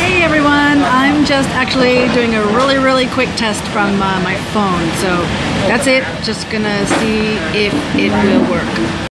Hey everyone, I'm just actually doing a really quick test from my phone. So that's it, just gonna see if it will work.